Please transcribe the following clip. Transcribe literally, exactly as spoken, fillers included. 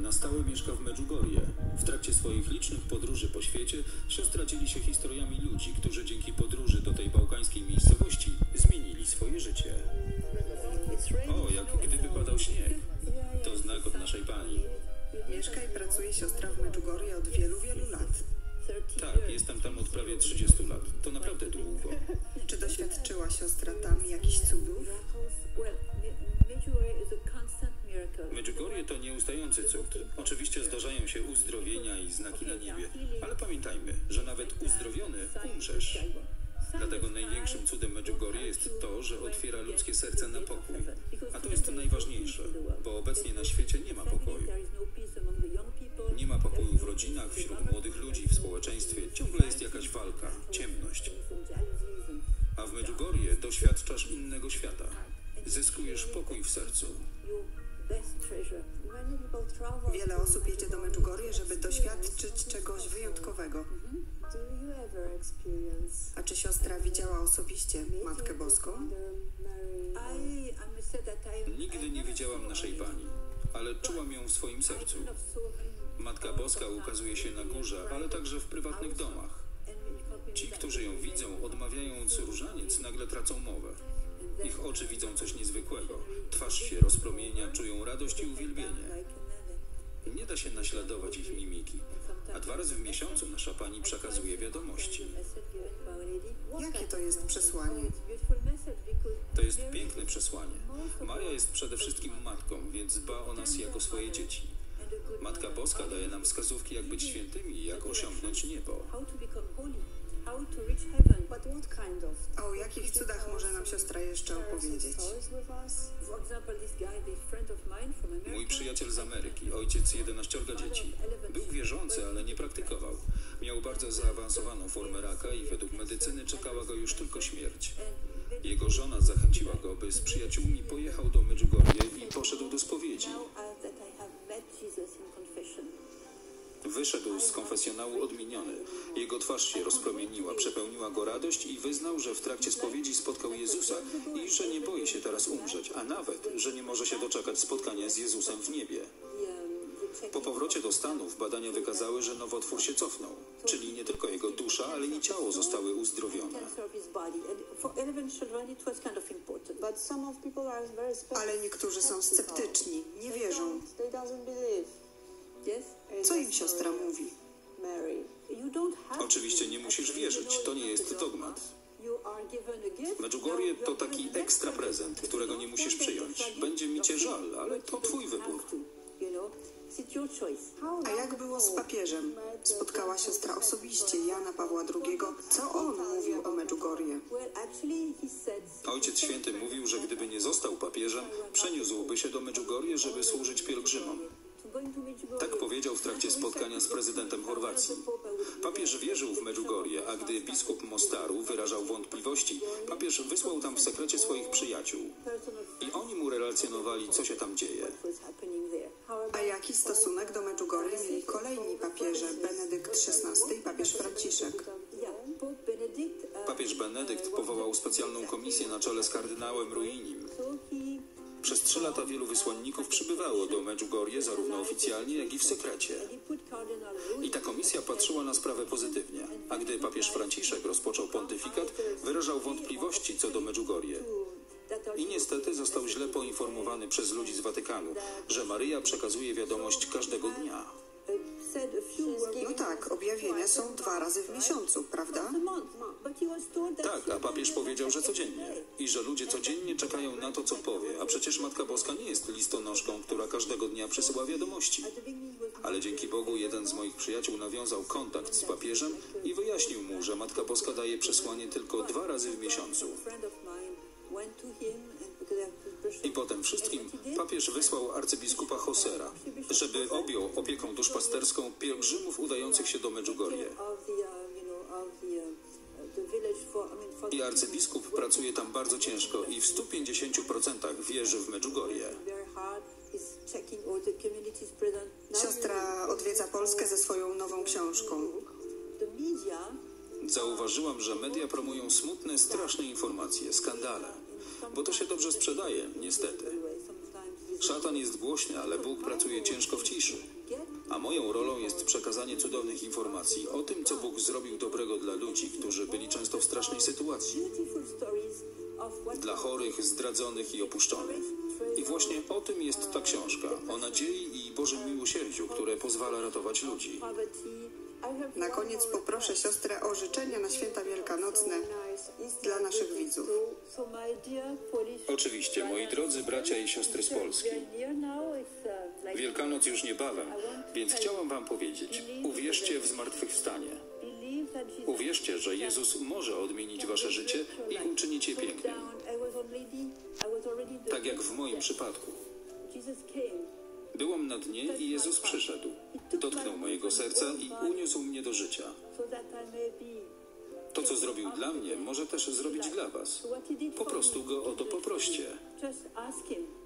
Na stałe mieszka w Medjugorje. W trakcie swoich licznych podróży po świecie siostra dzieli się historiami ludzi, którzy dzięki podróży do tej bałkańskiej miejscowości zmienili swoje życie. O, jak gdyby padał śnieg. To znak od naszej pani. Mieszka i pracuje siostra w Medjugorje od wielu, wielu lat. Tak, jestem tam od prawie trzydziestu lat. To naprawdę długo. Czy doświadczyła siostra tam jakichś cudów? Medjugorje to nieustający cud. Oczywiście zdarzają się uzdrowienia i znaki na niebie, ale pamiętajmy, że nawet uzdrowiony umrzesz. Dlatego największym cudem Medjugorje jest to, że otwiera ludzkie serce na pokój. A to jest najważniejsze, bo obecnie na świecie nie ma pokoju. Nie ma pokoju w rodzinach, wśród młodych ludzi, w społeczeństwie. Ciągle jest jakaś walka, ciemność. A w Medjugorje doświadczasz innego świata. Zyskujesz pokój w sercu. Wiele osób jedzie do Medjugorje, żeby doświadczyć czegoś wyjątkowego. A czy siostra widziała osobiście Matkę Boską? Nigdy nie widziałam naszej Pani, ale czułam ją w swoim sercu. Matka Boska ukazuje się na górze, ale także w prywatnych domach. Ci, którzy ją widzą, odmawiając różaniec, nagle tracą mowę. Ich oczy widzą coś niezwykłego. Twarz się rozpromienia, czują radość i uwielbienie. Nie da się naśladować ich mimiki. A dwa razy w miesiącu nasza Pani przekazuje wiadomości. Jakie to jest przesłanie? To jest piękne przesłanie. Maria jest przede wszystkim matką, więc dba o nas jako swoje dzieci. Matka Boska daje nam wskazówki, jak być świętymi i jak osiągnąć niebo. A o jakich cudach może nam siostra jeszcze opowiedzieć? Mój przyjaciel z Ameryki, ojciec jedenaściorga dzieci, był wierzący, ale nie praktykował. Miał bardzo zaawansowaną formę raka i według medycyny czekała go już tylko śmierć. Jego żona zachęciła go, by z przyjaciółmi pojechał do Medjugorje i poszedł do spowiedzi. Wyszedł z konfesjonału odmieniony. Jego twarz się rozpromieniła, przepełniła go radość i wyznał, że w trakcie spowiedzi spotkał Jezusa i że nie boi się teraz umrzeć, a nawet, że nie może się doczekać spotkania z Jezusem w niebie. Po powrocie do Stanów badania wykazały, że nowotwór się cofnął, czyli nie tylko jego dusza, ale i ciało zostały uzdrowione. Ale niektórzy są sceptyczni, nie wierzą. Co im siostra mówi? Oczywiście nie musisz wierzyć, to nie jest dogmat. Medjugorje to taki ekstra prezent, którego nie musisz przyjąć. Będzie mi cię żal, ale to twój wybór. A jak było z papieżem? Spotkała siostra osobiście Jana Pawła drugiego. Co on mówił o Medjugorje? Ojciec Święty mówił, że gdyby nie został papieżem, przeniósłby się do Medjugorje, żeby służyć pielgrzymom. Tak powiedział w trakcie spotkania z prezydentem Chorwacji. Papież wierzył w Medjugorje, a gdy biskup Mostaru wyrażał wątpliwości, papież wysłał tam w sekrecie swoich przyjaciół. I oni mu relacjonowali, co się tam dzieje. A jaki stosunek do Medjugorje mieli kolejni papieże, Benedykt szesnasty i papież Franciszek? Papież Benedykt powołał specjalną komisję na czele z kardynałem Ruinim. Przez trzy lata wielu wysłanników przybywało do Medjugorje zarówno oficjalnie, jak i w sekrecie. I ta komisja patrzyła na sprawę pozytywnie. A gdy papież Franciszek rozpoczął pontyfikat, wyrażał wątpliwości co do Medjugorje. I niestety został źle poinformowany przez ludzi z Watykanu, że Maryja przekazuje wiadomość każdego dnia. No tak, objawienia są dwa razy w miesiącu, prawda? Tak, a papież powiedział, że codziennie. I że ludzie codziennie czekają na to, co powie. A przecież Matka Boska nie jest listonoszką, która każdego dnia przesyła wiadomości. Ale dzięki Bogu jeden z moich przyjaciół nawiązał kontakt z papieżem i wyjaśnił mu, że Matka Boska daje przesłanie tylko dwa razy w miesiącu. I po tym wszystkim papież wysłał arcybiskupa Hosera, żeby objął opieką duszpasterską pielgrzymów udających się do Medjugorje. I arcybiskup pracuje tam bardzo ciężko i w stu pięćdziesięciu procentach wierzy w Medjugorje. Siostra odwiedza Polskę ze swoją nową książką. Zauważyłam, że media promują smutne, straszne informacje, skandale. Bo to się dobrze sprzedaje, niestety. Szatan jest głośny, ale Bóg pracuje ciężko w ciszy. A moją rolą jest przekazanie cudownych informacji o tym, co Bóg zrobił dobrego dla ludzi, którzy byli często w strasznej sytuacji. Dla chorych, zdradzonych i opuszczonych. I właśnie o tym jest ta książka. O nadziei i Bożym miłosierdziu, które pozwala ratować ludzi. Na koniec poproszę siostrę o życzenia na święta wielkanocne dla naszych widzów. Oczywiście, moi drodzy bracia i siostry z Polski. Wielkanoc już niebawem, więc chciałam wam powiedzieć, uwierzcie w zmartwychwstanie. Uwierzcie, że Jezus może odmienić wasze życie i uczynić je pięknym. Tak jak w moim przypadku. Byłam na dnie i Jezus przyszedł. Dotknął mojego serca i uniósł mnie do życia. To, co zrobił dla mnie, może też zrobić dla was. Po prostu Go o to poproście.